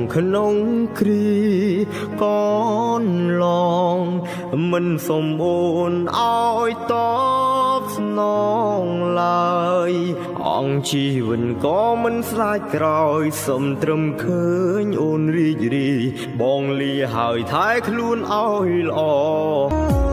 ក្នុងគ្រីកនឡងមិនសំអូនឲ្យតបស្នងឡើយអង្គជីវិនក៏មិនស្លាយក្រោយសុំត្រឹមឃើញអូនរីករាយបងលាហើយថែខ្លួនឲ្យល្អ